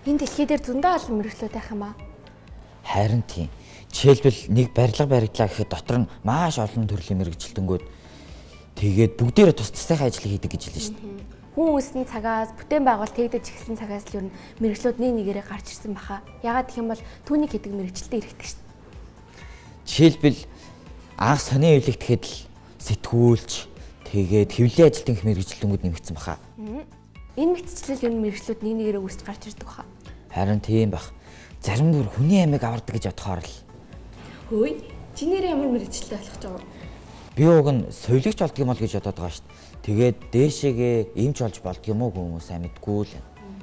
Энэ дэлхий дээр зөндөө олон мэргэжлүүд байх юм аа. Харин тийм. Жишээлбэл нэг барилга баригдлаа гэхэд дотор нь маш олон төрлийн мэргэжилтэнгүүд тэгээд бүгдээрээ тус тусынхаа ажлыг хийдэг гэж хэлсэн шүү дээ. Хүн үүссэн цагаас бүтээн байгуулалт хийгдэж эхэлсэн цагаас л ер нь мэргэжлүүд нэг нэгээрээ гарч ирсэн баха. Ягаад гэх юм бол түүнийг хийдэг мэргэжилтэд иргэдэг шүү дээ. Жишээлбэл анх сонин эвлэгдэхэд л сэтгүүлч тэгээд хэвлэлийн ажилтны их мэргэжилтэнгүүд нэмэгдсэн баха. Энэ мэтчлэл ер нь мэргэжлүүд нэг нэгээрээ үүсч гарч ирдэг баха. Харин тийм бах. Зарим бүр хүний амийг авардаг гэж бодохоор л. Хөөе, чи нэр ямар мэргэжилтэй болох ч юм. Би уг нь совилогч болдго юм бол гэж бодоод байгаа шүү дээ. Тэгээд дээшээгээ эмч болж болдго юм уу хүмүүс сайн мэдгүй л.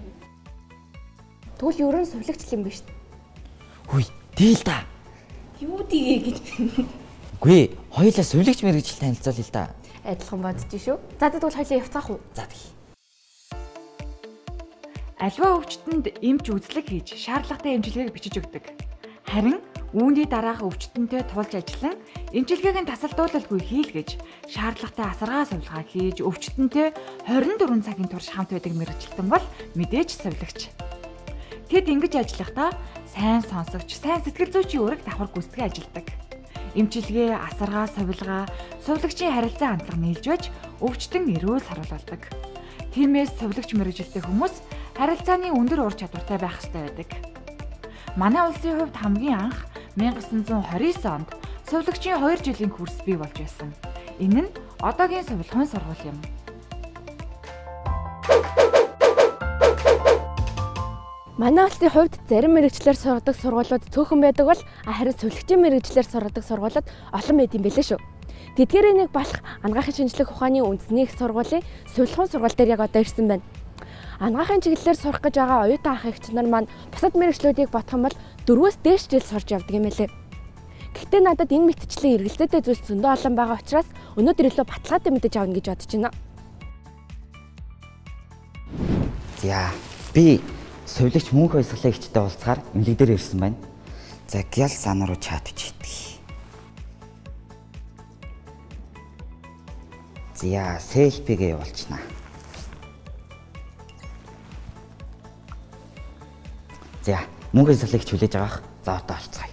Тэгвэл ерөн совилогч юм биш үү? Хүй, дийл та. Юу дигээ гэж. Үгүй, хоёулаа совилогч мэргэжилтэй танилцуулъя л да. Адилхан бодож шүү. За тэгвэл хоёулаа явцгаах уу? За тэгье. Аливаа өвчтөнд эмч үзлэг хийж шаардлагатай эмчилгээг бичиж өгдөг. Харин үүний дараах өвчтөнтэй тулж ажиллан эмчилгээг нь тасалдуулалгүй хийлгэж шаардлагатай асаргаа сувилгаа хийж өвчтөнтэй 24 цагийн турш хамт байдаг мэргэжилтэн бол мэдээж совилогч. Тэд ингэж ажиллахдаа сайн сонсогч, сайн сэтгэл зүйчийн үүрэг давхар гүйцэтгэж ажилладаг. Эмчилгээ, асаргаа, сувилгаа, сувилагчийн харилцаа хандлага нийлж байж өвчтөн эрүүл саруулдаг. Тиймээс сувилагч мэргэжилтэй хүмүүс харилцааны өндөр ур чадвартай байх ёстой байдаг. Манай улсын хувьд хамгийн анх 1929 онд сувилагчийн 2 жилийн курс бий болж байсан. Энэ нь одоогийн сувилгын сургууль юм. Манай улсын хувьд зарим мэргэжлэр сургадаг сургуулиуд цөөхөн байдаг бол харин сувилагчийн мэргэжлэр сургадаг сургуулиуд олон байд юм билээ шүү. Тэдгээрээ нэг болох ангаахын шинжлэх ухааны үндэсний их сургуулийн сувилгын сургууль дээр яг одоо ирсэн байна. Ангаахын чиглэлээр сурах гэж байгаа оюутан ах эгч нар маань бусад мэргэжлүүдийг бодох юм бол 4-өөс дээш жил сурж явдаг юм байлээ. Гэхдээ надад энэ мэтчлэн эргэлзээтэй зүйлс зөндөө олон байгаа учраас өнөөдөр илүү баталгаатай мэдэж авна гэж бодож байна. За, би сувилагч мөнх баясгалан эгчтэй уулзахаар эмнэлэг дээр ирсэн байна. За, гял сан руу чатж идэх. За, селфигээ явуулчихна. За, мөнх баясгалан эгч хүлээж авах. За, одоо олцгоё.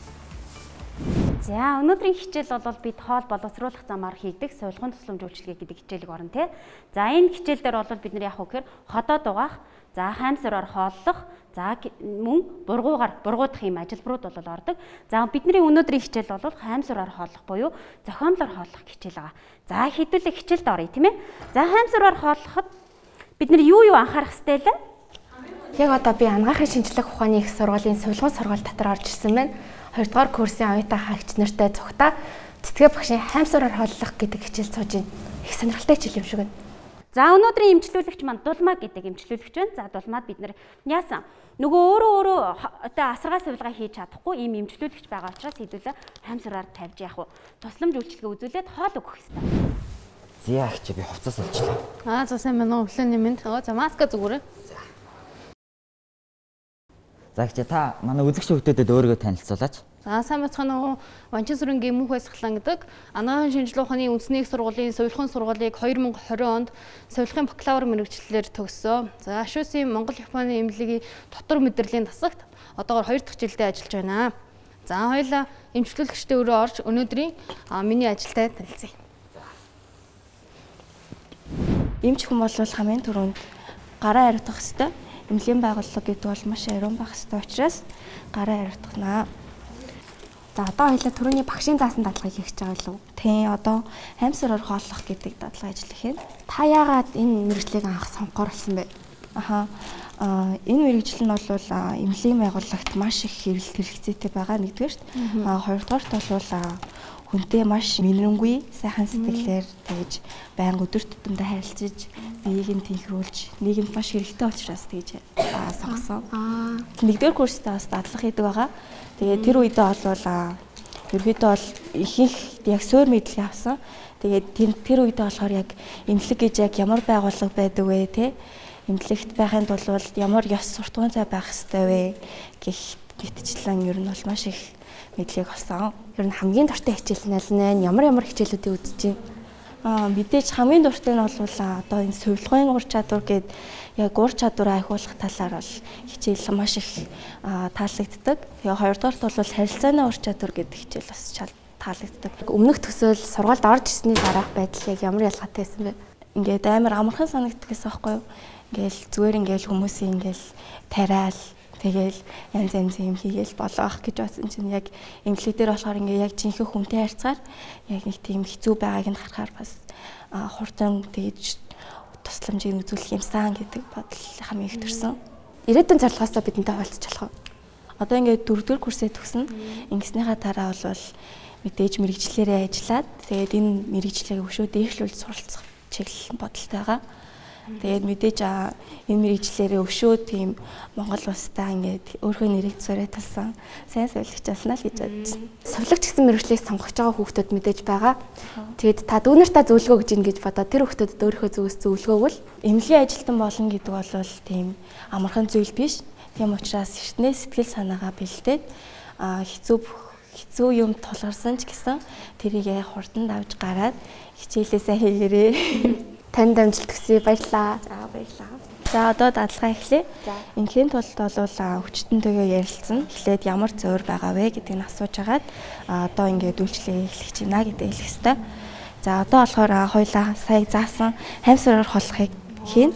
За өнөөдрийн хичээл бол бид хоол боловсруулах замаар хийгдэх сувилгын тусламж үйлчилгээ гэдэг хичээлийг орно тий. За энэ хичээл дээр бол бид нар яах вэ гэхээр ходоод угаах, за хаймсараар хооллох, за мөн бургуудах юм ажилбарууд бол ордог. За бидний өнөөдрийн хичээл бол хаймсараар хооллох буюу зохиомлоор хооллох хичээл байгаа. За хэдүүлээ хичээлд оръё тийм ээ. За хаймсараар хооллоход бид нар юу анхаарах ёстой лээ? Яг одоо би ангаахын шинжлэх ухааны их сургуулийн сувилгын сургууль дотор орж ирсэн байна. 2 дугаар курсын оюутан хаагч нартай цугтаа цэцгээ багшийн хаймсараар хооллох гэдэг хичээл сууж байна. Их сонирхолтой хичээл юм шиг байна. За өнөөдрийн эмчлүүлэгч маань Дулмаа гэдэг эмчлүүлэгч байна. За Дулмаад бид нар яасан? Нөгөө өөрөө одоо асаргаа сувилгаа хийж чадахгүй ийм эмчлүүлэгч байгаа учраас хэдүүлээ хаймсараар тавьж яах вэ? Тусламж үйлчилгээ үзүүлээд хоол өгөх ёстой. Зя ах чи би хувцас олчлаа. За сайн байна уу? Өглөөний мэнд. За маска зүгээрээ. За чи та манай үзэгч хүүхдүүдэд өөрийгөө танилцуулаач. За сайн бацхан уу. Ванчин сүрэнгийн мөнх баясгалан гэдэг анагаахын шинжлэх ухааны үндэсний их сургуулийн сувилгын сургуулийг 2020 онд сувилгын бакалавр мэргэжлэлээр төгссөн. За Ашуусын Монгол Японы эмнэлгийн дотор мэдрэлийн тасагт одоогоор 2 дахь жилдээ ажиллаж байна. За хоёулаа эмчлүүлэгчтэй өрөө орж өнөөдрийн миний ажилтай танилцъя. Эмч хүн бол хамгийн түрүүнд гараа хариуцах ёстой. Эмнэлгийн байгууллага гэдэг бол маш ариун байх ёстой учраас гараа хариуцгана. За одоо хоёлаа түрүүний багшийн заасан дадлагыг хийх гэж байгаа юу? Тийм, одоо хаймсараар хооллох гэдэг дадлага ажиллах юм. Та яагаад энэ мэргэжлийг анх сонгохоор болсон бэ? Энэ мэргэжил нь бол эмнэлгийн байгууллагт маш их хэрэгцээтэй байгаа нэгдүгээрт. Хоёрдугаарт бол хүнтэй маш мэнэрэнгүй сайхан сэтгэлээр тэгж байнга өдөр тутамдаа харилцаж биеийг нь тэнхрүүлж нийгэмд маш хэрэгтэй учраас тэгж сонгосон. Нэгдүгээр курстаа бас дадлага хийдэг байгаа. Тэгээд тэр үедээ бол ерөөдөө бол ихэнх яг суур мэдлэг авсан. Тэгээд тэр үедээ болохоор яг эмнэлэг гэж яг ямар байгууллага байдаг вэ те? Эмнэлэгт байхын тулд ямар ёс суртахуунтай байх ёстой вэ гэх мэтчлэн ер нь бол маш их мэдлэг олсон. Ер нь хамгийн дуртай хичээл нь аль нэ? Ямар хичээлүүдийг үзэж байна? Мэдээж хамгийн дуртай нь бол одоо энэ сувилгын ур чадвар гээд яг ур чадвараа ахиулах талаар бол хичээл маш их таалагддаг. Тэгээ хоёрдугаарт бол харилцааны ур чадвар гэдэг хичээл бас таалагддаг. Өмнөх төсөөл сургуульд орж ирсний дараах байдал яг ямар ялгаатай байсан бэ? Ингээд амар амархан санагддаг гэсэн байхгүй юу? Ингээл зүгээр ингээл хүмүүсийн ингээл тариал тэгэл янз янзын юм хийгээл болох гэж бодсон чинь яг эмнэлэг дээр болохоор ингээ яг жинхэнэ хүнтэй харьцаар яг нэг тийм хэцүү байгааг нь харахаар бас хурдан тэгж тусламжийг үзүүлэх юмсан гэдэг бодол хамгийн их төрсөн. Ирээдүйн зорилгоосоо бидэнтэй хуваалцах болох уу? Одоо ингээд 4-р курсээ төгснө. Ингэснийхаа дараа бол мэдээж мэрэгчлэрээ ажиллаад тэгээд энэ мэрэгчлэгийг өшөө дээшлүүлж суралцах чиглэл бодолтой байгаа. Тэгээд мэдээж энэ мэрэгчлэрээ өшөө тийм Монгол улстай ингээд өөрийнхөө нэрийг зураад талсан сайн сувилагч болно л гэж бодож байна. Сувилагч гэсэн мэрэгчлийг сонгож байгаа хүүхдүүд мэдээж байгаа. Тэгээд та дүүнер та зөвлөгөө гэж ингэж бодоо тэр хүүхдүүдэд өөрийнхөө зүгээс зөвлөгөөгөл эмнэлгийн ажилтан болно гэдэг бол тийм амархан зүйл биш. Тийм учраас эртнээ сэтгэл санаагаа бэлдээд хэцүү юм тулгарсан ч гэсэн тэрийг хурдан давж гараад хичээлээсээ хийгэрээ. Танд амжилт хүсье. Баярлалаа. За баярлалаа. За одоо дадлага эхлэе. Инхийн тулд бол өвчтөнтэйгээ ярилцсан. Эхлээд ямар зөөр байгаа вэ гэдгийг нь асууж агаад одоо ингээд үйлчлэгээ эхлэх гэж байна гэдэг хэлэх ёстой. За одоо болохоор хоёлаа сая заасан хамсраар холхыг хийн.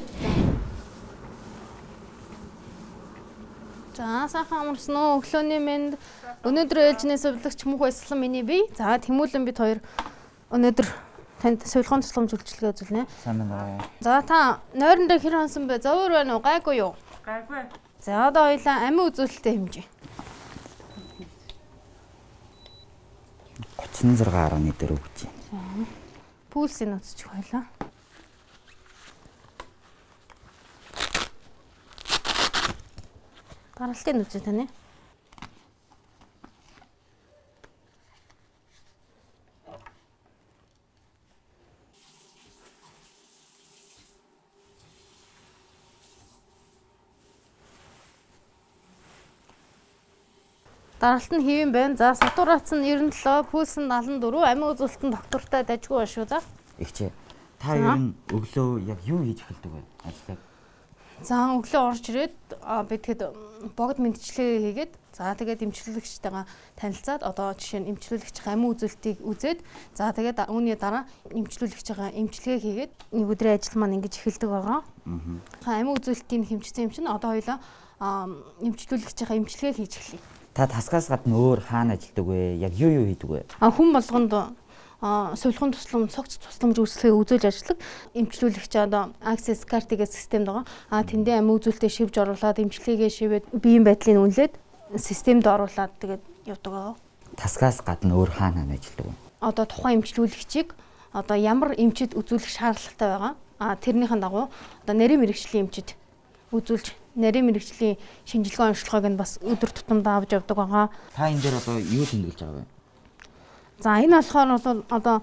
За сайхан амарсан уу? Өглөөний мэнд. Өнөөдөр ээлжний сувилагч мөнх баясгалан миний бие. За Тэмүүлэн бид хоёр өнөөдөр танд сувилгаан тусламж үйлчилгээ үзүүлнэ. Сайн байна. За та нойрон дээр хэр хонсон бэ? Зовөр байна уу? Гайгүй юу? Гайгүй. За одоо хоёлаа амин үзүүлэлтээ хэмжээ. 36.4 өгч байна. Пульсийг үзчих хоёлаа. Даралтыг үзье таны. Даралт нь хэвэн байна. За сатурац нь 97, пульс нь 74, амин үзүүлэлт нь доктортай дажгүй ба шүү да. Игчээ. Та ер нь өглөө яг юу хийж эхэлдэг вэ? Ажлыг. За өглөө орж ирээд би тэгэхэд богд мэдчилгээ хийгээд за тэгээд эмчилүүлэгчтэйгээ танилцаад одоо жишээ нь эмчилүүлэгч амин үзүүлэлтийг үзээд за тэгээд үүний дараа эмчилүүлэгчтэйгээ эмчилгээ хийгээд нэг өдрийн ажил маань ингэж эхэлдэг байгаа. Амин үзүүлэлтийн хэмжсэн юм чинь одоо хоёлаа эмчилүүлэгчтэйгээ эмчилгээ хийж эхлэе. Та тасгаас гадна өөр хаана ажилладаг вэ? Яг юу хийдэг вэ? Хүн болгонд сувилгын туслам, цогц тусламж үйлчлэгийг үзүүлж ажилладаг. Эмчилүүлэгч одоо Access Card гэдэг системд байгаа. Тэндээ амин үзүүлэлтээ шивж оруулаад эмчилгээгээ шивээд биеийн байдлыг үнэлээд системд оруулаад тэгээд явдаг аа. Тасгаас гадна өөр хаана ажилладаг вэ? Одоо тухайн эмчилүүлэгчийг одоо ямар эмчид үзүүлэх шаардлагатай байгаа. Тэрнийхэн дагуу одоо нарийн мэрэгжлийн эмчид үзүүлж нарийн мэрэгжлийн шинжилгээ онцлогоог нь бас өдөр тутамдаа авч явдаг байгаа. Та энэ дээр одоо юу тэмдэглэж байгаа вэ? За энэ болохоор бол одоо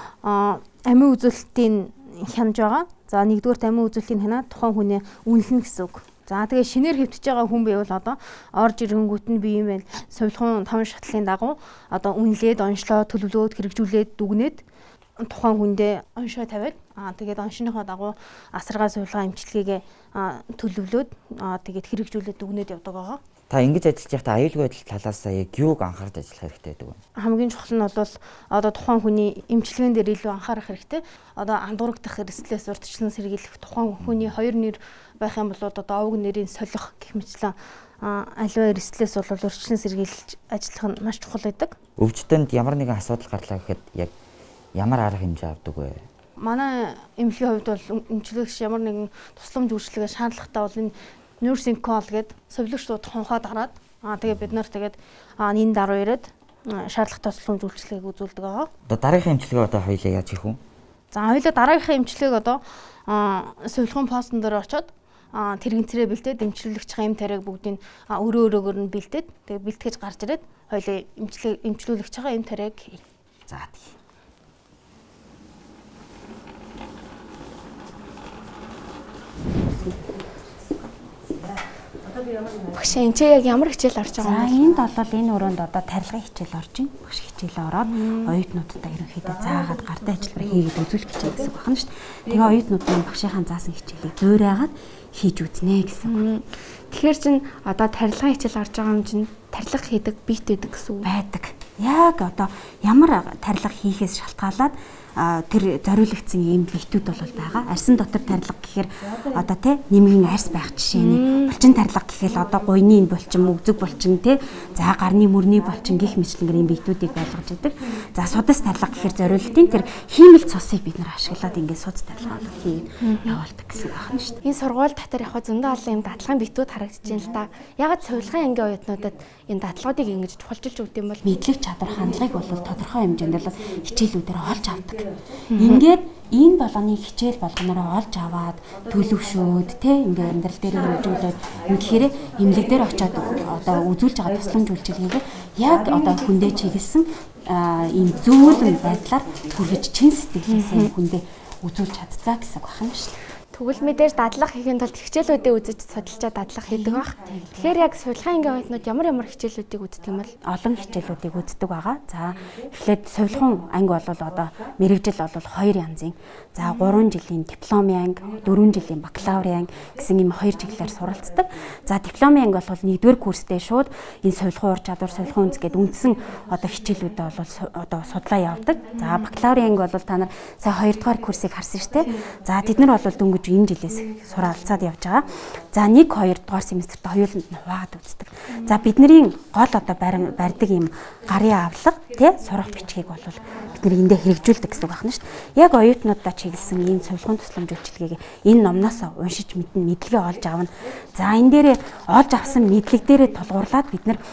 амин үзүүлэлтийн хянаж байгаа. За нэгдүгээр амин үзүүлэлтийн хянаад тухайн хүнээ үнэлнэ гэсэн үг. За тэгээ шинээр хэвтэж байгаа хүн байвал одоо орж ирэнгүүт нь бие юм байл сувилгын 5 шатлалын дагуу одоо үнэлээд онцлоо төлөвлөөд хэрэгжүүлээд дүгнээд тухайн хүндээ оншоо тавиад тэгээд оншныхоо дагуу асаргаа сувилгаа эмчилгээгээ төлөвлөөд тэгээд хэрэгжүүлээд дүгнээд явдаг байгаа. Та ингэж ажиллаж байхдаа аюулгүй байдал талаас яг юуг анхаарч ажиллах хэрэгтэй байдаг вэ? Хамгийн чухал нь бол одоо тухайн хүний эмчилгээн дээр илүү анхаарах хэрэгтэй. Одоо андуурагдах эрсдлээс урьдчилан сэргийлэх тухайн хүний хоёр нэр байх юм бол одоо овог нэрийн солих гэх мэтлэн аливаа эрсдлээс бол урьдчилан сэргийлж ажиллах нь маш чухал байдаг. Өвчтөнд ямар нэгэн асуудал гарлаа гэхэд яг ямар арга хэмжээ авдаг вэ? Манай эмнэлгийн хувьд бол эмчилгээгч ямар нэгэн тусламж үйлчилгээ шаардлагатай бол энэ nursing call гэдэг сувилагчдууд хонхоо дараад тэгээ бид нар тэгээд энэ даруй ирээд шаардлагатай тусламж үйлчилгээг үзүүлдэг байгаа. Одоо дараагийн эмчилгээ одоо хоёлаа яаж хийх вэ? За хоёлаа дараагийн эмчилгээг одоо сувилгын постн дээр очиод тэрэгцрээ бэлдээд эмчилүүлэгчийн эм тариаг бүгдийг өөрөө өөрөөр нь бэлдээд тэгээ бэлтгэж гарч ирээд хоёлаа эмчилүүлэгчийн эм тариаг хий. За тий. Багш энэ чи яг ямар хичээл орж байгаа юм бэ? За энд бол энэ өрөөнд одоо тарилгын хичээл орж байна. Багш хичээлээ ороод оюутнуудтай ерөнхийдөө заагаад гардаа ажиллавар хийгээд үзүүлэх хичээл гэсэн байна шүү дээ. Тэгээ оюутнуудын багшийнхаа заасан хичээлийг зөөрайгаад хийж үзнэ гэсэн. Тэгэхээр чин одоо тарилгын хичээл орж байгаа юм чин тарилга хийдэг бит байдаг гэсэн үг байдаг. Яг одоо ямар тарилга хийхээс шалтгаалаад тэр зориулагдсан ийм битүүд бол байгаа. Арьсан дотор тарилга гэхээр одоо тий нэмгийн арьс байх жишээ нэг. Булчин тарилга гэхэл одоо гуйны булчин, өгзөг булчин тий. За гарны мөрний булчин гих мэтлэнгэр ийм битүүдийг болгож идэг. За судас тарилга гэхээр зориултын тэр хиймэл цусыг бид нар ашиглаад ингээд судас тарилга хийгээд явуулдаг гэсэн байна шүү дээ. Энэ сургууль дотор яг зөндөө олон юм датлагын битүүд харагдаж байна л да. Ягаад цувилгаан ангийн оюутнуудад энэ датлагуудыг ингэж чухалчилж өгд юм бол мэдлэг чадвар хандлагыг бол тодорхой хэмжээнд л хичээлүүдээр олж авдаг. Ингээд энэ болгоны хичээл болгоноор олж аваад төлөвшөөд тий ингээд амьдрал дээр хөгжүүлээд ингэхээр эмнэлэг дээр очиад одоо үзүүлж байгаа тусламж үйлчилгээгээ яг одоо хүндээ чиглэсэн ийм зөөлөн байдлаар хүргэж чин сэтгэлээсээ хүндээ үзүүлж чаддаг гэсэн үг байна шүү дээ. Тэгвэл мэдээж дадлага хийхэд тулд хичээлүүдийг үзэж судалжаа дадлага хийдэг баг. Тэгэхээр яг сувилгаан ангийн оюутнууд ямар хичээлүүдийг үздэг юм бол олон хичээлүүдийг үздэг байгаа. За эхлээд сувилгаан анги бол одоо мэрэгжил бол 2 янзын. За 3 жилийн дипломын анги, 4 жилийн бакалаврын анги гэсэн ийм 2 чиглэлээр суралцдаг. За дипломын анги бол 1-р курстэй шууд энэ сувилгаан ур чадвар, сувилгаан үндэс гэдэг үндсэн одоо хичээлүүдээ бол одоо судлаа явдаг. За бакалаврын анги бол та нар сая 2-р курсыг харсан шүү дээ. За тэд нар бол дөнгөж энэ жилээс суралцаад явж байгаа. За 1-2 дугаар семестрт хоёуланд нь хуваагаад үздэг. За бидний гол одоо барьдаг юм гарын авлага тий сурах бичгийг бол бид эндээ хэрэгжүүлдэг гэсэн үг байна шүү дээ. Яг оюутнуудаа чиглэсэн энэ сувилгаан тусламж үйлчилгээг энэ номноос уншиж мэднэ, мэдлэгээ олж авна. За энэ дээрээ олж авсан мэдлэг дээрээ тулгуурлаад бид нар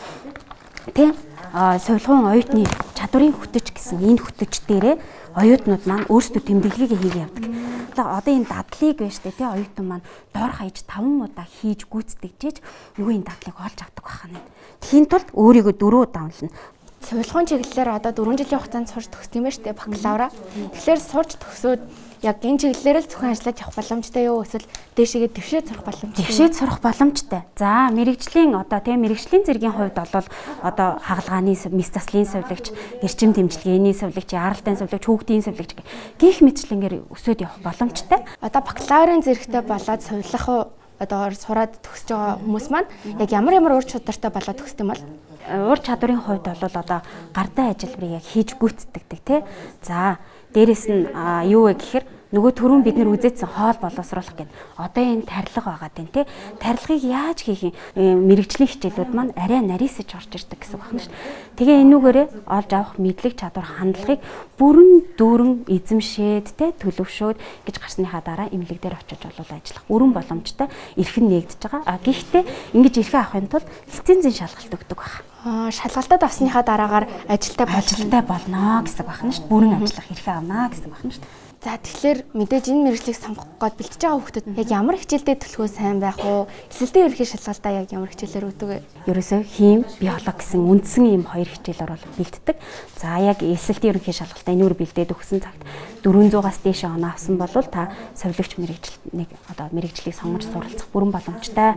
тий сувилгаан оюутны чадварын хөтөч гэсэн энэ хөтөч дээрээ оюутнууд маань өөрсдөө тэмдэглэгээ хийгээд явдаг. Одоо энэ дадлыг байна штэ тий оюутан маань доор хаяж 5 удаа хийж гүйцэтгэж нөгөө энэ дадлыг олж авдаг байна. Тхийн тулд өөрийгөө 4 удаа унлна. Сувилгаан чиглэлээр одоо 4 жилийн хугацаанд сурч төгсдөг юм байна штэ бакалавра. Тэгэхээр сурч төгсөөд яг энэ чиглэлээр л зөвхөн ажиллаж явах боломжтой юу эсвэл дээшээгээ дэвшээд сурах боломжтой? Дэвшээд сурах боломжтой. За мэрэгжлийн одоо тийм мэрэгжлийн зэргийн хувьд бол одоо хагалгааны мис заслын сувилагч, эрчим тэмчилгээний сувилагч, яралтай сувилагч, хүүхдийн сувилагч гэх мэтчлэнгээр өсөд явах боломжтой. Одоо бакалаврын зэрэгтэй болоод сувилах уу одоо сураад төгсөж байгаа хүмүүс маань яг ямар ур чадвартай болоод төгсдөг юм бол ур чадварын хувьд бол одоо гардаа ажилбарыг яг хийж гүйцэтгэдэг тий. За дээрэс нь юу вэ гэхээр нөгөө түрүүн бид нэр үзээдсэн хоол боловсруулах гэдэг. Одоо энэ тарилга байгаа тийм тий. Тарилгыг яаж хийх юм мэрэгжлийн хичээлүүд маань арай нарийсаж орж ирдэг гэсэн үг байна шүү дээ. Тэгээ энүүгээрээ олж авах мэдлэг чадвар хандлагыг бүрэн дүүрэн эзэмшээд тий төлөвшөөд гэж гарсныхаа дараа эмнэлэг дээр очиж болов ажиллах өрн боломжтой эрхэн нэгдэж байгаа. Гэхдээ ингэж эрхэн авахын тулд лицензийн шалгалт өгдөг байна. Шалгалтад авсныхаа дараагаар ажилтай болно гэсэн байна шүү дээ. Бүрэн ажиллах эрхээ авна гэсэн байна шүү дээ. За тэгэхээр мэдээж энэ мэргэжлийг сонгох гээд бэлтэж байгаа хүмүүс яг ямар хичээлдээ төлөхөө сайн байх уу? Эсэлтийн ерөнхий шалгалтаа яг ямар хичээлээр өгдөг вэ? Ерөөсөө хим, биологи гэсэн үндсэн ийм 2 хичээлээр бол бэлддэг. За яг эсэлтийн ерөнхий шалгалтаа энүүр бэлдээд өгсөн цагт 400-аас дээш оноо авсан бол та совилогч мэргэжилтнийг одоо мэргэжлийг сонгож суралцах бүрэн боломжтой.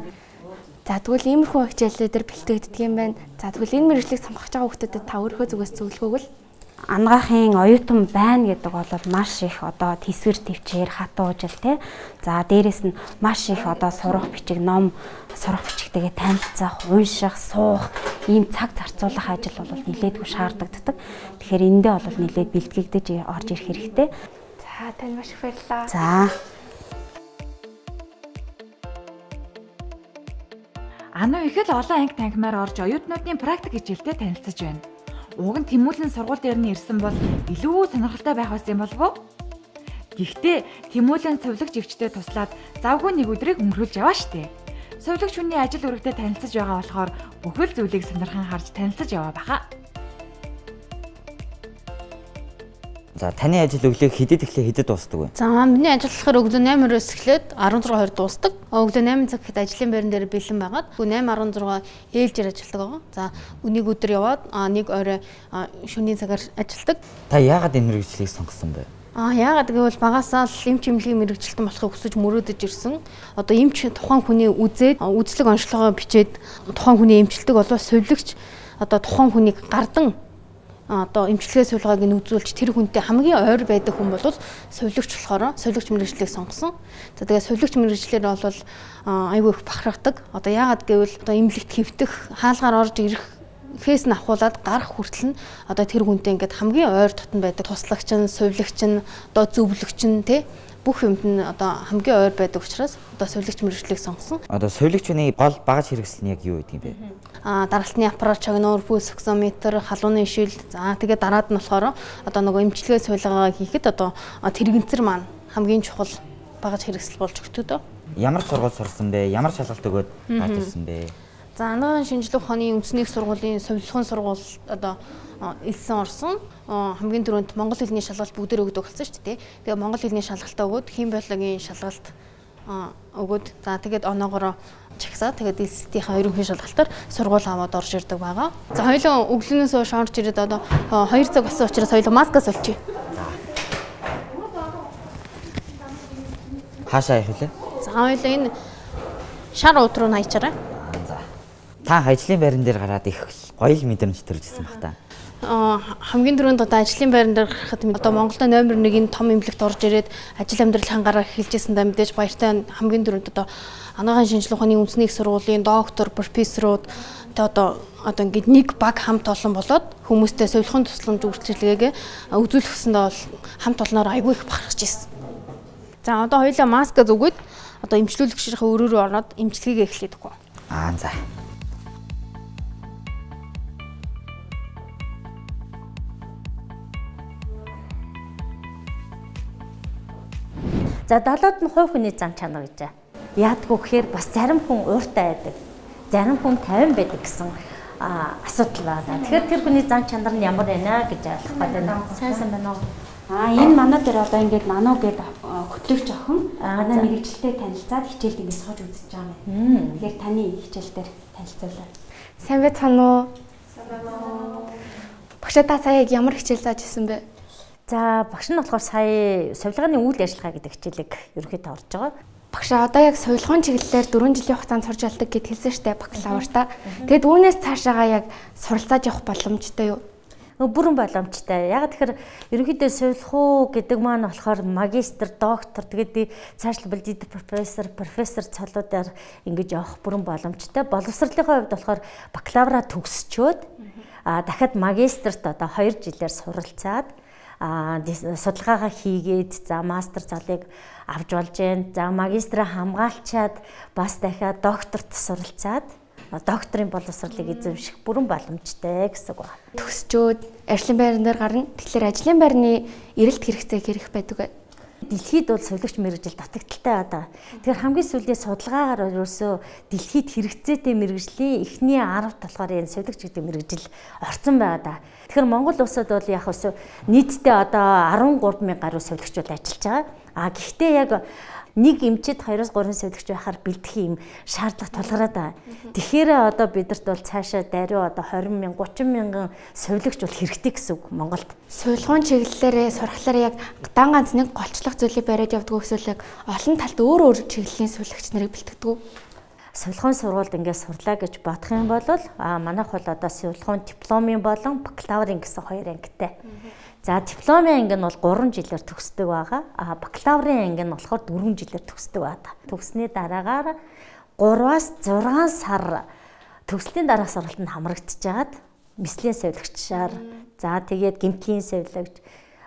За тэгвэл иймэрхүү хичээлүүдээр бэлтгэгддэг юм байна. За тэгвэл энэ мэргэжлийг сонгож байгаа хүмүүстэд та өөрийнхөө зүгээс зөвлөгөөгөл ангаахын оюутан байна гэдэг бол маш их одоо тэсвэр төвчээр хатуу ужил тий. За дээрэс нь маш их одоо сурах бичиг ном сурах бичигтэйгээ танилцах, унших, суух ийм цаг зарцуулах ажил бол нэлээдгүй шаардлагадаг. Тэгэхээр эндээ бол нэлээд бэлтгэгдэж орж ирэх хэрэгтэй. За тань маш их баярлалаа. За Ано их л олон анги танхимаар орж оюутнуудын практик хичээлдээ танилцж байна. Уг нь тэмүүлэн сургууль дээр нь ирсэн бол илүү сонирхолтой байх байсан юм болов уу? Гэхдээ тэмүүлэн сувилагч эгчтэй туслаад завгүй нэг өдрийг өнгөрүүлж яваа штэ. Сувилагч хүний ажил үүрэгтэй танилцж байгаа болохоор бүхэл зүйлийг сонирхон харж танилцж яваа баха. За таны ажил өглөө хэдэд эхлээд хэдэд дуусдаг вэ? За миний ажил болохоор өглөө 8:00-аас эхлээд 16:20 дуусдаг. Өглөө 8 цаг гэхэд ажлын байран дээр бэлэн байгаад 8:16 ээлжээр ажилладаг байгаа. За өнийг өдөр яваад нэг орой шөнийн цагаар ажилладаг. Та яагаад энэ мэргэжлийг сонгосон бэ? Яагаад гэвэл багасаа л эмч эмнэлгийн мэрэгчлэлтэн болохыг хүсэж мөрөөдөж ирсэн. Одоо эмч тухайн хүний үзээд үзлэг онцлогоо бичээд тухайн хүний эмчилдэг болов сувилагч одоо тухайн хүнийг гардан одоо эмчилгээ сувилгааг нь үзүүлж тэр хүнтэй хамгийн ойр байдаг хүн бол сувилагч болохоор сувилагч мэрэгчлэлийг сонгосон. За тэгээд сувилагч мэрэгчлэлээр бол айгүй их бахархдаг. Одоо яагаад гэвэл одоо эмнэлэгт хэвтэх, хаалгаар орж ирэх фэс нь авахуулаад гарах хүртэл нь одоо тэр хүнтэй ингээд хамгийн ойр дотн байдаг туслагч нь, сувилагч нь, одоо зөвлөгч нь тий бүх юмд нь одоо хамгийн ойр байдаг учраас одоо сувилагч мэрэгчлэлийг сонгосон. Одоо сувилагчны гол багаж хэрэгсэл нь яг юу гэдэг юм бэ? Даралтны аппарат, чагнуур, пульс оксиметр, халууны шил. За тэгээд дараад нь болохоор одоо нөгөө эмчилгээ сувилгаа хийхэд одоо тэрэгэнцэр маань хамгийн чухал багаж хэрэгсэл болж өгдөг. Ямар сургууль сурсан бэ? Ямар шалгалт өгөөд гарч ирсэн бэ? За анагаан шинжилгээ ухааны үндэсний сургуулийн совилгын сургууль одоо элсэн орсон. Хамгийн түрүүнд монгол хэлний шалгалт бүгдээр өгдөг болсон шүү дээ. Тэгээ монгол хэлний шалгалтаа өгөөд хим биологийн шалгалт өгөөд за тэгээд оноогоороо чагсаад тэгээд элсдийнхаа ерөнхий шалгалтаар сургууль аваад орж ирдэг байгаа. За хоёулаа өглөөнөөс хойш орж ирээд одоо 2 цаг болсон учраас хоёулаа маскаас олчих. Хаашаа явах вэ? За хоёулаа энэ шар ууд руу наячаарай. Та ажлын байран дээр гараад их гоё л мэдрэмж төржсэн баг та. Хамгийн түрүүнд одоо ажлын байран дээр гарахад одоо Монголда номер 1-ийн том эмнэлэгт орж ирээд ажил амьдрал хангаараа эхэлжсэндээ мэдээж баяртай хамгийн түрүүнд одоо анагаан шинжилгээ ухааны үндэсний их сургуулийн доктор, профессорууд одоо ингээд нэг баг хамт олон болоод хүмүүстэй сувилгын тусламж үйлчилгээгээ үзүүлэх гэсэндээ бол хамт олноор айгүй их бахархаж ирсэн. За одоо хоёулаа маска зүгөөд одоо эмчлүүлэгчийнхээ өрөө рүү ороод эмчилгээгээ эхлэдэг гоо. За. За далаад нь хувь хүний зам чанар гэж. Яадгүй гэхээр бас зарим хүн ууртай байдаг. Зарим хүн 50 байдаг гэсэн асуудал байна. Тэгэхээр тэр хүний зам чанар нь ямар байна гэж ойлгох байна. Сайн байна уу? Энэ манай дээр одоо ингээд нано гэдэг хөтлөгч охин манай мэрэгчлэлтэй танилцаад хичээлд ингээд сууж үзэж байгаа юм. Тэгэхээр таны хичээл дээр танилцуулаа. Сайн байна уу? Сайн байна уу. Багшаа сая ямар хичээл зааж ирсэн бэ? За багш нь болохоор сая сувилгааны үйл ажиллагаа гэдэг хичээлийг ерөнхийдөө орж байгаа. Багшаа одоо яг сувилгын чиглэлээр 4 жилийн хугацаанд сурж алдаг гэд хэлсэн штэ бакалавртаа. Тэгэд үүнээс цаашаагаа яг суралцаад явах боломжтой юу? Бүрэн боломжтой. Яг тэгэхээр ерөнхийдөө сувилах гэдэг маань болохоор магистр, доктор тэгээд цаашлбал дид профессор цолуудаар ингэж явах бүрэн боломжтой. Боловсролынхаа хувьд болохоор бакалавра төгсчөөд дахиад магистрт одоо 2 жилээр суралцаад судалгаагаа хийгээд за мастер залыг авч болж байна. За магистраа хамгаалчаад бас дахиад докторт суралцаад докторийн боловсролыг эзэмших бүрэн боломжтой гэсэн үг байна. Төгсчөөд ажлын байран дээр гарна. Тэгэхээр ажлын байрны эрэлт хэрэгцээ хэрэг байдаг бай. Дэлхийд бол сувилагч мэрэгжил дутагдaltaй одоо. Тэгэхээр хамгийн сүүлийн судалгаагаар ерөөсөө дэлхийд хэрэгцээтэй мэрэгжлийн эхний 10-т болохоор энэ сувилагч гэдэг мэрэгжил орсон байгаа да. Тэгэхээр Монгол улсад бол яг өсөө нийтдээ одоо 13,000 гаруй сувилагчуд ажиллаж байгаа. Гэхдээ яг нэг эмчэд 2-3 сувилагч байхаар бэлдэх юм шаардлага тулгараад байна. Тэгэхээр одоо бидэрт бол цаашаа даруй одоо 20,000, 30,000 сувилагч бол хэрэгтэй гэсэн үг Монголд. Сувилгын чиглэлээр сурахлаар яг дан ганц нэг голчлох зүйлийг бариад явдаг гэсэн яг олон талд өөр чиглэлийн сувилагч нарыг бэлтгэдэг. Сувилгын сургуульд ингээд сурлаа гэж бодох юм бол манайх бол одоо сувилгын дипломын болон бакалаврын гэсэн хоёр ангитай. За дипломын анги нь бол 3 жилээр төгсдөг байгаа. Бакалаврын анги нь болохоор 4 жилээр төгсдөг байгаа. Төгснөний дараагаар 3-аас 6 сар төгслийн дараах сургалтанд хамрагдчихад мэслийн сувилагчаар за тэгээд гэмтлийн сувилагч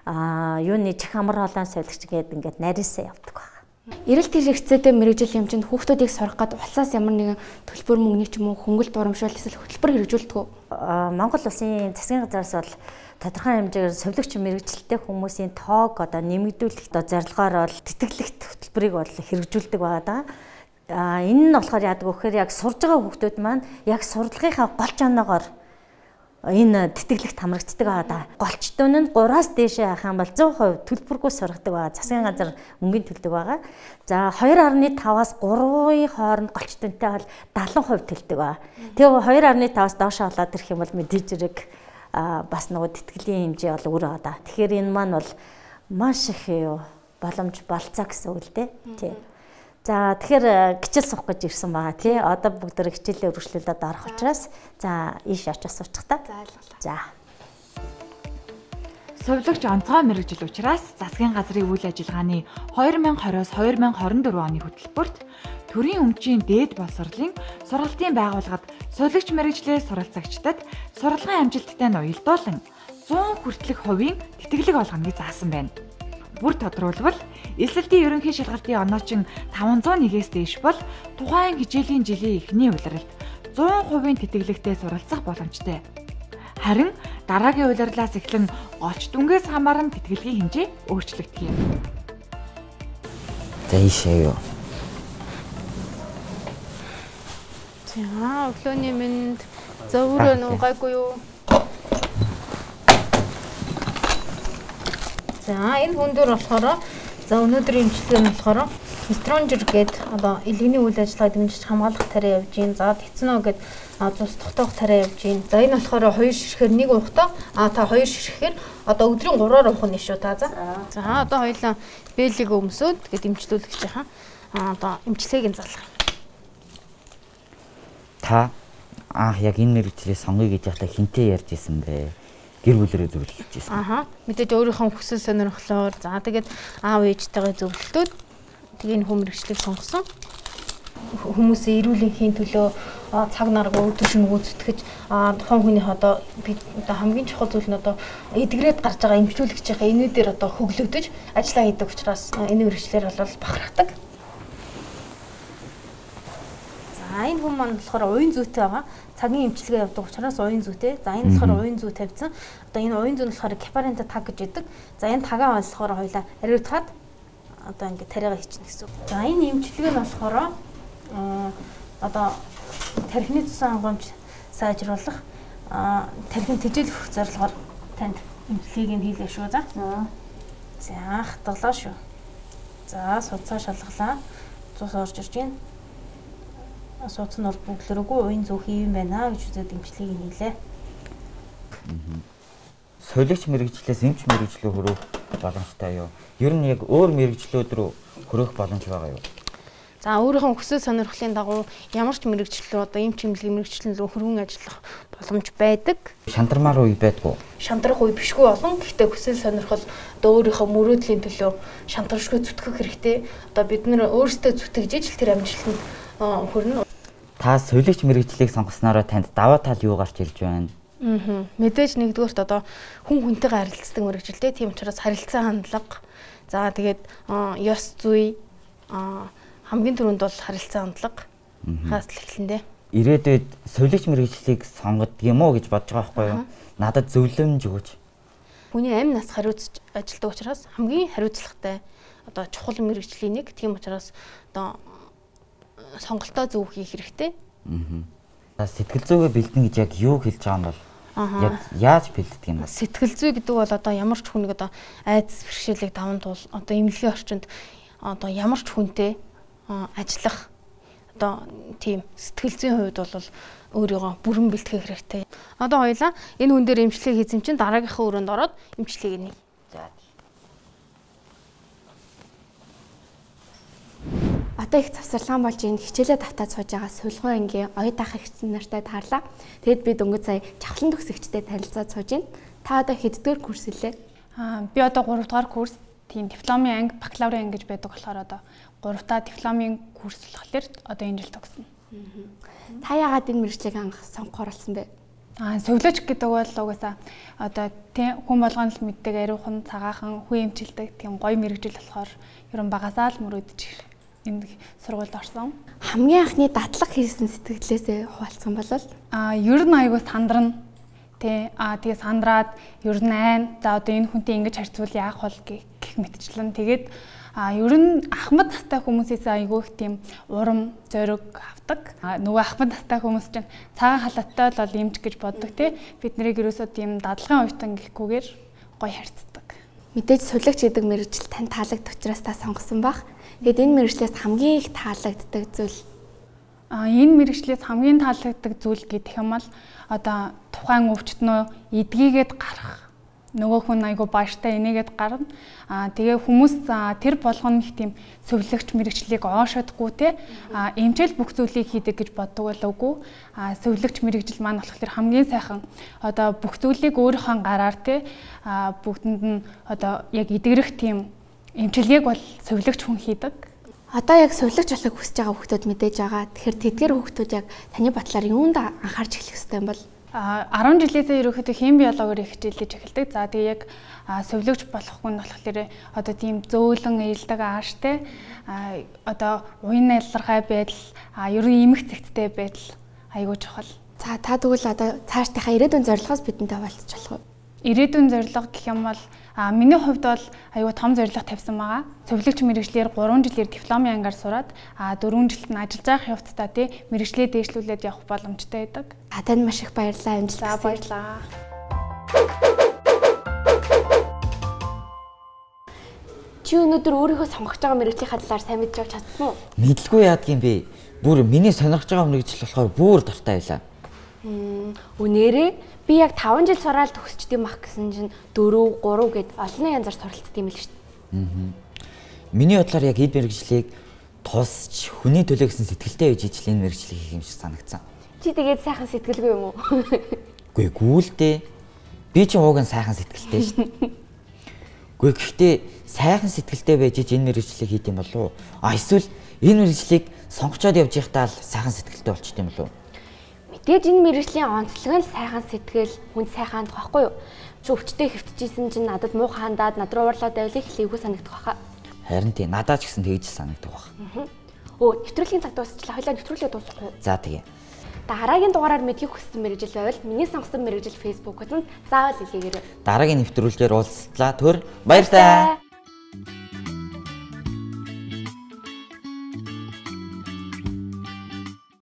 юуны чих амар хоолойн сувилагч гэдэг ингээд нарийнсаа явдаг байна. Эрэлт хэрэгцээтэй мэрэгжил хэмжээнд хүүхдүүдийг сурах гад улсаас ямар нэгэн төлбөр мөнгөний ч юм уу хөнгөлт урамшуул эсвэл хөтөлбөр хэрэгжүүлдэг үү? Монгол улсын засгийн газраас бол тодорхой хэмжээгээр сувилагч мэрэгжилтэй хүмүүсийн тоог одоо нэмэгдүүлэх зорилгоор бол тэтгэлэгт хөтөлбөрийг бол хэрэгжүүлдэг байгаа даа. Энэ нь болохоор яадаг вэ гэхээр яг сурж байгаа хүүхдүүд маань яг сурлагынхаа голч оноогоор энэ тэтгэлэгт хамрагддаг байгаа даа. Голчтон нь 3-аас дээшээ авах юм бол 100% төлбөргүй сургадаг байгаа. Засгийн газар мөнгөний төлдөг байгаа. За 2.5-аас 3-ийн хооронд голчтонтой бол 70% төлдөг байгаа. Тэгээ 2.5-аас доош болоод ирэх юм бол мэдээж хэрэг бас нөгөө тэтгэлийн хэмжээ бол өөр байгаа. Тэгэхээр энэ маань бол маш их юу боломж болцоо гэсэн үг л дээ. Тий. За тэгэхээр хичээл суух гэж ирсэн байгаа тий. Одоо бүгд хичээлээ үргэлжлүүлээд орох учраас за ийш очиж суучих та. За ойлголоо. За. Сувлагч онцгой мэргэжил учраас засгийн газрын үйл ажиллагааны 2020-оос 2024 оны хөтөлбөрт төрийн өмчийн дээд боловсролын сургалтын байгууллагад сувлагч мэргэжлээ суралцагчдад сургалгын амжилттай нь уялдуулан 100 хүртэлх хувийн тэтгэлэг олгоныг заасан байна. Бүр тодруулбал эсэлтийн ерөнхий шалгалтын оноочин 501-ээс дээш бол тухайн хичээлийн жилийн эхний улиралд 100% тэтгэлэгтэй суралцах боломжтой. Харин дараагийн улирлаас эхлэн голч дүнгээс хамааран тэтгэлгийн хэмжээ өөрчлөгдөх юм. За ийшээ юу. За өглөөний минь зөвөр нуугаагүй юу? За энэ хүн дээр болохоор за өнөөдрийн имчилгээ нь болохоор Стронжер гээд одоо илгэний үйл ажиллагааг дэмжиж хамгаалах тариа явж гин. За Тэцнөө гээд цус тогтоох тариа явж гин. За энэ болохоор 2 ширхээр 1 уухтаа та 2 ширхээр одоо өдрийн 3-аар уух нь шүү та. За одоо хоёлаа бэлэг өмсөд гээд имчлүүлэх гэж байгаа. Одоо имчилгээг нь залгах. Та яг энэ мэргэжлээ сонгоё гэж яхаа хинтээ ярьж исэн бэ? Гэр бүлэрээ зөвлөж исэн. Мэдээж өөрийнхөө хүсэл сонирхлоор за тэгээд аав ээжтэйгээ зөвлөлтөөд тэгээд энэ мэргэжлийг сонгосон. Хүмүүсийн эрүүл энхийн төлөө цаг наргүй өдөр шөнө гүйцэтгэж тухайн хүний одоо би хамгийн чухал зүйл нь одоо эдгрээд гарч байгаа эмчилүүлэгчийн энүүдээр одоо хөглөгдөж ажиллаа хийдэг учраас энэ мэргэжлэр бол бахархдаг. Энэ хүн маань болохоор уян зүйтэй байгаа. Цагийн эмчилгээ явуулдаг учраас уян зүйтэй. За энэ болохоор уян зүй тавьсан. Одоо энэ уян зүй нь болохоор Кепарента таг гэж яддаг. За энэ тагаа болохоор хоёлаа ариутгаад одоо ингээд тариагаа хийчихнэ гэсэн үг. За энэ эмчилгээ нь болохоор одоо тархины цусан хангамж сайжруулах, тархин тэжээлэх зорилгоор танд эмчилгээг нь хийлээ шүү. За хатгалаа шүү. За судцаа шалгалаа. Цус орж ирж байна. Суудсан ор бүглэргүй уян зүү хийм байна гэж үзээд эмчилгээг хийлээ. Сувлагч мэргэжлээс эмч мэргэжлөө хөрөх боломжтой юу? Ер нь яг өөр мэргэжлүүд рүү хөрөх боломж байгаа юу? За өөрийнхөө хүсэл сонирхлын дагуу ямар ч мэргэжил рүү одоо эмч мэргэжил рүү хөрвөн ажиллах боломж байдаг. Шантармаар үе байдгүй. Шантрах үе бишгүй болон гэхдээ хүсэл сонирхол одоо өөрийнхөө мөрөөдлийн төлөө шантаршгүй зүтгэх хэрэгтэй. Одоо бид нэр өөрсдөө зүтгэж ижил тэр амжилтанд хүрнэ. Та сувлагч мэргэжлийг сонгосноор танд даваа тал юу гарч ирж байна? Мэдээж нэгдүгээрт одоо хүн хүнтэйгээ харилцдаг мэргэжилтэй. Тийм учраас харилцаа хандлага. За тэгээд ёс зүй хамгийн түрүүнд бол харилцаа хандлага хаас л эхлэндээ. Ирээдүйд сувлагч мэргэжлийг сонгодог юм уу гэж бодож байгаа байхгүй юу? Надад зөвлөмж өгөөч. Хүний амь нас хариуцж ажилладаг учраас хамгийн хариуцлагатай одоо чухал мэргэжлийн нэг. Тийм учраас одоо сонголтоо зөв хийх хэрэгтэй. Сэтгэл зүйгээ бэлдэн гэж яг юу хэлж байгаа юм бол яг яаж бэлддэг юм бэ? Сэтгэл зүй гэдэг бол одоо ямар ч хүнийг одоо айдас бэрхшээлийг даван тул одоо эмнэлгийн орчинд одоо ямар ч хүнтэй ажиллах одоо тийм сэтгэл зүйн хувьд бол өөрийгөө бүрэн бэлтгэх хэрэгтэй. Одоо хоёлаа энэ хүн дээр эмчилгээ хийсэн чинь дараагийнхаа өрөөнд ороод эмчилгээг нэ. Одоо их завсарлага болж энэ хичээлээ давтаад сууж байгаа сулгуун ангийн оюу дахь ихсэн нартай таарлаа. Тэгэд би дөнгөж сая чавхлан төгсөгчтэй танилцаад сууж байна. Та одоо хэддүгээр курс илээ? Би одоо 3 дугаар курс тийм дипломын анги, бакалаврын анги гэж байдаг болохоор одоо 3 дахь дипломын курс болохоор одоо энэ жил төгснө. Та яагаад энэ мэргэжлийг анх сонгохоор болсон бэ? Сувлагч гэдэг бол угаасаа одоо тийм хүн болгоно л мэддэг ариухан, цагаахан, хүн эмчилдэг тийм гоё мэргэжил болохоор ерөн багасаа л мөрөөдөж энэ сургуульд орсон. Хамгийн анхны дадлаг хийсэн сэтгэлээсээ хуваалцсан болол ер нь айгуу сандрна. Тэгээ сандраад ер нь айн за одоо энэ хүнтэй ингэж харьцуул яах бол гэх мэтчлэн тэгээд ер нь ахмад настай хүмүүсээс айгуу их тийм урам зориг авдаг. Нөгөө ахмад настай хүмүүс чинь цагаан халааттай бол эмч гэж боддог тий. Бид нарыг ерөөсөө тийм дадлагын оюутан гэхгүйгээр гоё харьцдаг. Мэдээж сувлагч гэдэг мэргэжил тань таалагддаг учраас та сонгосон баг. Тэгэд энэ мэргэжлээс хамгийн их таалагддаг зүйл энэ мэргэжлээс хамгийн таалагддаг зүйл гэх юм бол одоо тухайн өвчтнөө эдгийгээд гарах нөгөө хүн айгу бааштай энийгээд гарна. Тэгээ хүмүүс тэр болгоно их тийм сувилагч мэрэгчлийг оошодгүй те эмчил бүх зүйлийг хийдэг гэж боддог байлгүй. Сувилагч мэрэгжил маань болохоор хамгийн сайхан одоо бүх зүйлийг өөрийнхөө гараар те бүгдэнд нь одоо яг эдгэрэх тийм эмчилгээг бол сувилагч хүн хийдэг. Одоо яг сувилагч болохыг хүсэж байгаа хүмүүс мэдээж байгаа. Тэгэхээр тэдгээр хүмүүс яг таны бодлоор юунд анхаарч эхлэх ёстой юм бол? 10 жилээсээ ерөөхдөө хим биологоор их хичээлж эхэлдэг. За тэгээ яг сувилагч болох хүн болохоор одоо тийм зөөлөн ээлдэг ааштай одоо уян ялгаргай байдал ерөн эмх цэгцтэй байдал айгуу чухал. За та тэгвэл одоо цаашдынхаа ирээдүйн зорилгоос бидэнтэй хуваалцах болох уу? Ирээдүйн зорилго гэх юм бол миний хувьд бол аюу том зорилго тавьсан байгаа. Сувилагч мэрэгчлэр 3 жилээр дипломын ангаар сураад 4 жилд нь ажиллаж байх явцдаа тий мэрэгчлээ дээшлүүлээд явах боломжтой байдаг. Танд маш их баярлалаа. Амжилт. Баярлалаа. Чи өнөөдөр өөрийнхөө сонгож байгаа мэрэгжлийн талаар сайн мэдж авч чадсан уу? Мэдлгүй яадаг юм бэ? Бүр миний сонирхож байгаа мэрэгжил болохоор бүр дуртай байлаа. Үнээрээ би яг 5 жил сураад төгсчдөг мах гэсэн чинь 4, 3 гэд олон янзаар суралцдаг юм л шүү дээ. Миний бодлоор яг эд мэрэгжлийг тусч хүний төлөө гэсэн сэтгэлтэй байж ижил энэ мэрэгжлийг хийх юм шиг санагдсан. Чи тэгээд сайхан сэтгэлгүй юм уу? Үгүй гүйлдээ. Би ч ууган сайхан сэтгэлтэй шүү дээ. Үгүй гэхдээ сайхан сэтгэлтэй байж иж энэ мэрэгжлийг хийх юм болов уу? Эсвэл энэ мэрэгжлийг сонгочоод явж байхдаа л сайхан сэтгэлтэй болчих юм болов уу? Мэдээж энэ мэрэгжлийн онцлог нь сайхан сэтгэл, хүнд сайхан хандах байхгүй юу? Чи өвчтэй хэвтчихсэн чинь надад муу хандаад над руу уурлаад байвал их лийгүү санагдах байхаа. Харин тий надад ч гэсэн тэгж санагдах байх. Нэвтрүүлгийн цаг дуусчлаа. Хоёлаа нэвтрүүлгээ дуусгахгүй. За тэгээ. Дараагийн дугаараар мэдхийг хүссэн мэрэгжил байвал миний сонгосон мэрэгжил Facebook-д заавал илгээгээрэй. Дараагийн нэвтрүүлгээр уулзлаа. Төр баярлалаа.